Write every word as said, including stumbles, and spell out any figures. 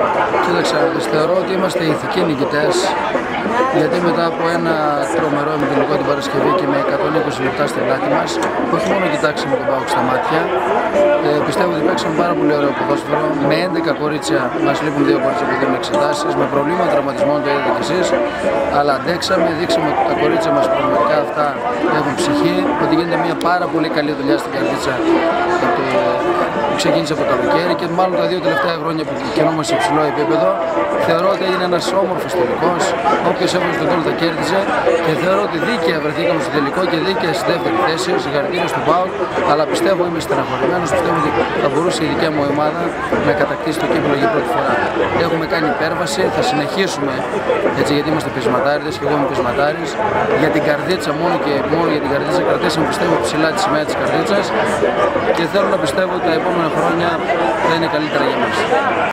Κοίταξε, θεωρώ ότι είμαστε ηθικοί νικητές, γιατί μετά από ένα τρομερό ημιτελικό την Παρασκευή και με εκατόν είκοσι λεπτά στην πλάτη μας, όχι μόνο κοιτάξαμε τον ΠΑΟΚ στα μάτια, ε, πιστεύω ότι παίξαμε πάρα πολύ ωραίο ποδόσφαιρο. Με έντεκα κορίτσια, μας λείπουν δύο κορίτσια που δίνουν εξετάσεις, με προβλήματα τραυματισμών, το είδατε κι εσείς, αλλά αντέξαμε, δείξαμε ότι τα κορίτσια μας πραγματικά αυτά έχουν ψυχή, ότι γίνεται μια πάρα πολύ καλή δουλειά στην Καρδίτσα που ξεκίνησε από το καλοκαίρι και μάλλον τα δύο τελευταία χρόνια που κινούμαστε σε υψηλό επίπεδο. Θεωρώ ότι έγινε ένας όμορφος τελικός. Όποιος έβαλε τον γκολ τα κέρδιζε και θεωρώ ότι δίκαια βρεθήκαμε στο τελικό και δίκαια στη δεύτερη θέση. Συγχαρητήρια στον ΠΑΟΚ, αλλά πιστεύω είμαι στεναχωρημένος. Πιστεύω ότι θα μπορούσε η δικιά μου ομάδα να κατακτήσει το κύπελλο για πρώτη φορά. Έχουμε κάνει υπέρβαση, θα συνεχίσουμε έτσι γιατί είμαστε πεισματάριδες και εγώ είμαι πεισματάρης. Για την Καρδίτσα, μόνο και μόνο για την Καρδίτσα, κρατήσαμε πιστεύω ψηλά τη σημαία της Καρδίτσας και θέλω να πιστεύω ότι τα επόμενα χρόνια θα είναι καλύτερα για μας.